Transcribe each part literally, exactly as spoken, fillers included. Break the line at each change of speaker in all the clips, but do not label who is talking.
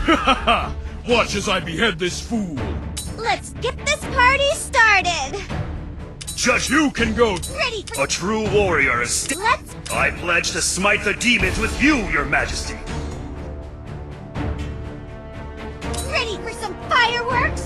Ha! Watch as I behead this fool!
Let's get this party started!
Just you can go!
Ready for-
A true warrior is st-
Let's-
I pledge to smite the demons with you, your majesty!
Ready for some fireworks?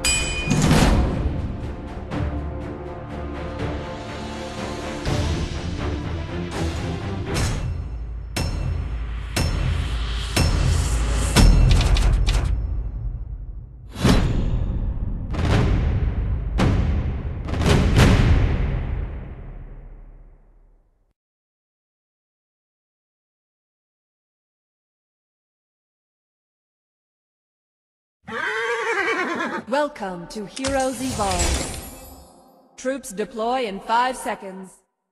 Welcome to Heroes Evolve. Troops deploy in five seconds.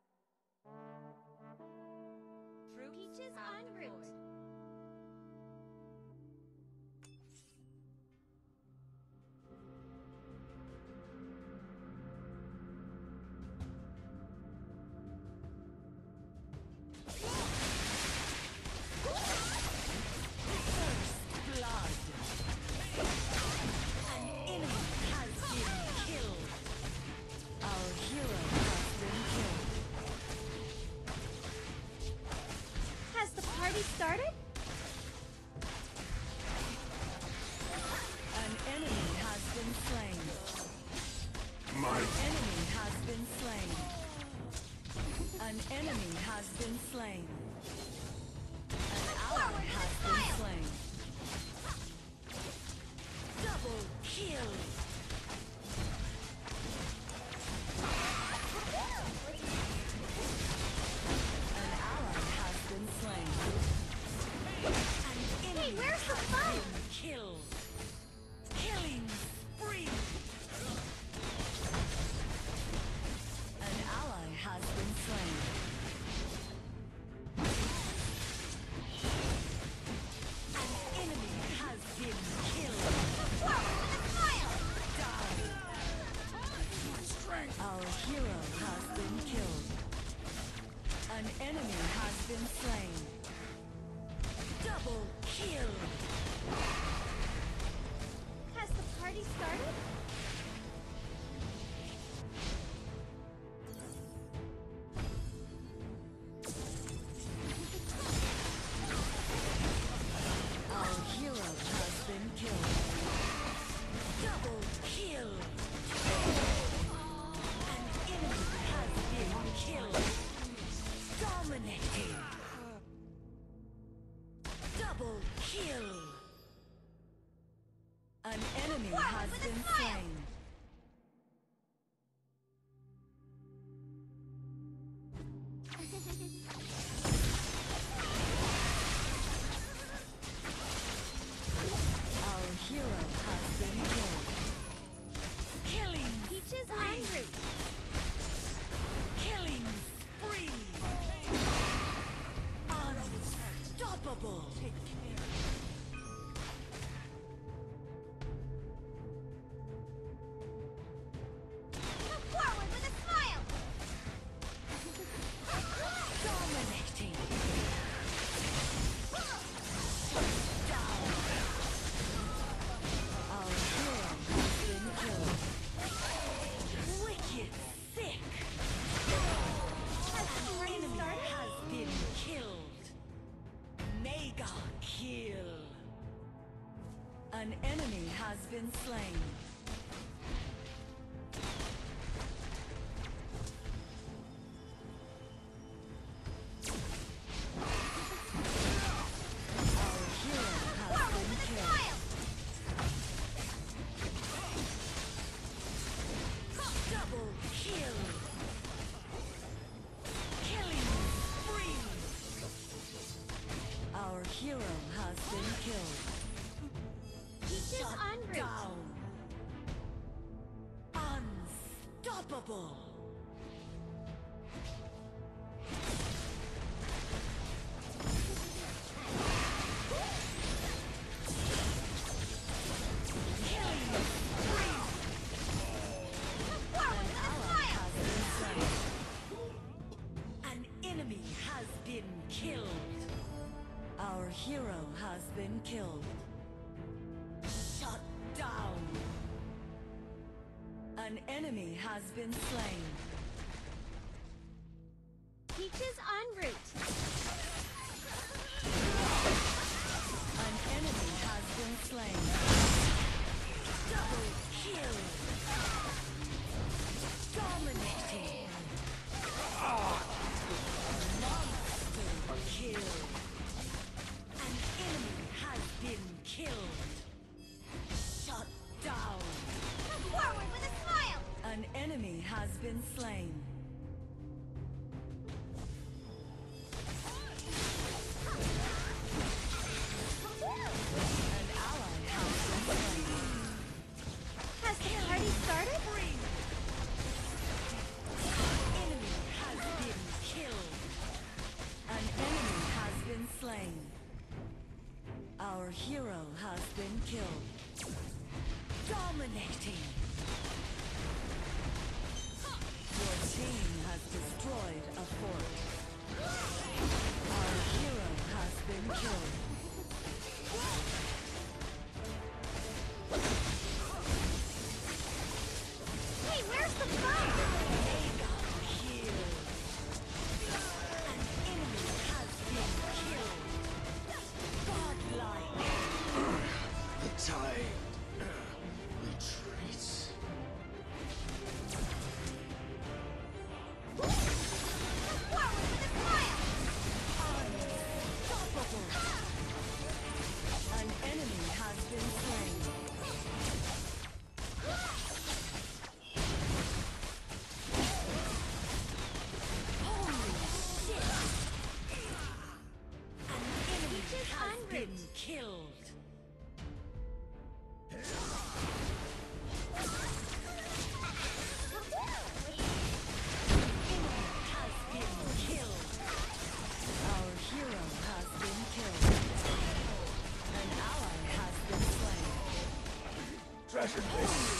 Peaches en route. Started?
An enemy has been slain.
My
An enemy has been slain. An enemy has been slain. An ally has been slain. Double kill. An ally has been slain.
Hey, where's the fun?
Kill. Killing spree. An ally has been slain. An enemy has been killed. Down. Our hero has been killed. An enemy has been slain. Double kill!
Has the party started?
Our hero has been killed. Double kill! An enemy has been killed. Dominating! Double kill! An enemy has been slain. Our hero has been killed. Killing
Peaches en route.
Killing spree! Unstoppable!
Come forward with a smile!
Dominating! Down! Our hero has been killed. Wicked sick!
Has the party
Enemy
started?
has been killed. Mega kill. An enemy has been slain. Our hero has
Forward
been
with a
killed.
smile!
Double kill. Killing spree. Our hero has been killed.
Peaches
Shut
en route.
down. Unstoppable. Killing spree.
Come forward
An
with a
ally
smile!
has been slain. An enemy has been killed. Our hero has been killed. Shut down. An enemy has been slain.
Peaches en route.
An enemy has been slain. Double kill. Dominating. Monster kill. An enemy has been killed. Shut down.
Come forward with a smile.
An enemy has been slain. An ally has been slain.
Has the party started?
Enemy has been killed. An enemy has been slain. Our hero has been killed. Dominating. Your team has destroyed a fort. Our hero has been killed.
Hey, where's the fun?
Mega kill. An enemy has been killed. Godlike.
The tide retreats.
Come forward with a smile.
Unstoppable. An enemy has been slain. Holy shit! An enemy
Peaches
has
en
been
route.
killed. Has been killed. Our hero has been killed. An ally has been slain.
Treasure
Shit!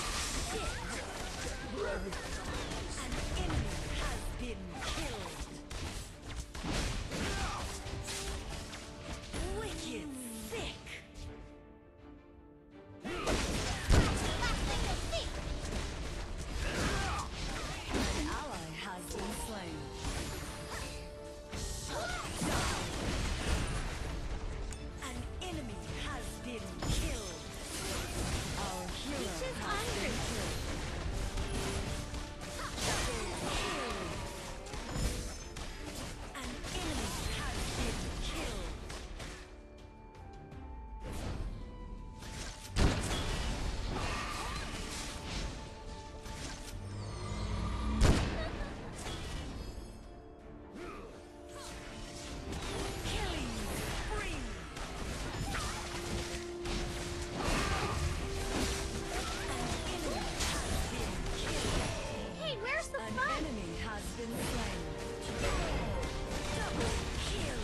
An enemy has been killed. Wicked sick.
Last thing you'll see.
An ally has been slain. Down. An enemy has been killed. Our hero
Peaches
has
en
been
route.
killed. Double kill. An enemy has been killed. Killing spree. An enemy has been killed.
Hey, where's the
An
fun?
enemy has been slain. Double kill.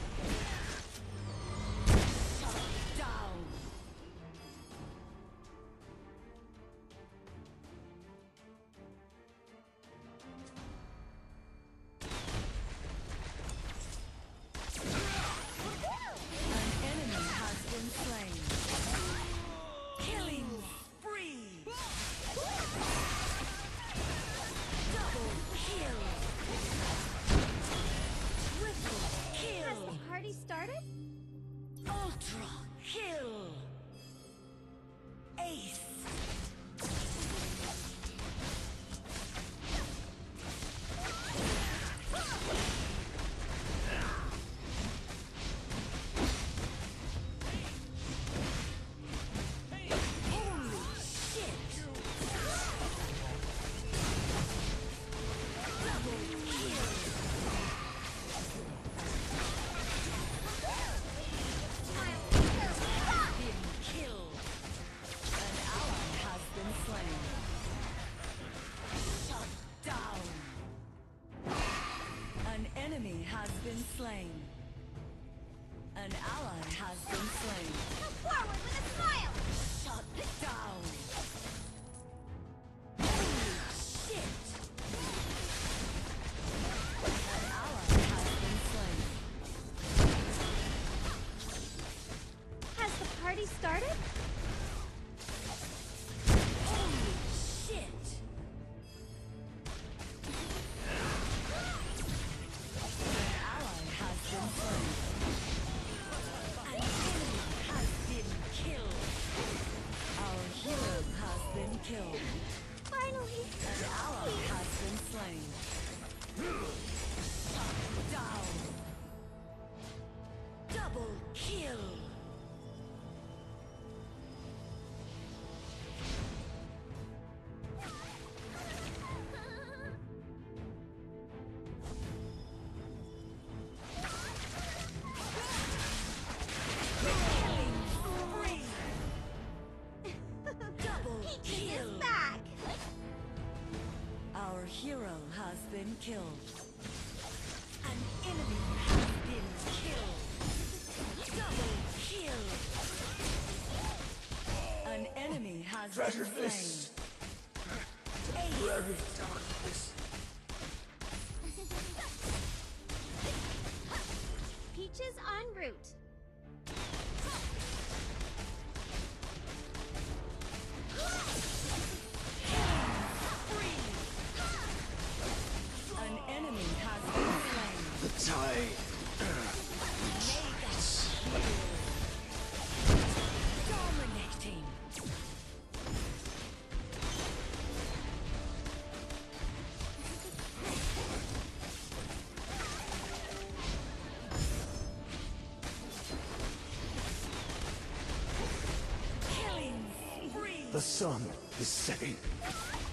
Shut down. An enemy has been slain. Killing spree. Double kill. Triple
Has
kill.
the party started?
Ultra kill. Ace. Holy shit. Double kill.
Smile.
Been killed. An ally has been slain. Shut down. An enemy has been slain. An ally has been slain.
Come forward with a smile.
Shut down. Holy shit. An ally has been slain.
Has the party started?
kill. An enemy has been killed. Double kill. An enemy has
Treasure
been
this.
slain.
Very darkness.
Peaches en route.
An enemy has been slain.
The tide.
Dominating. Killing spree.
The sun is setting.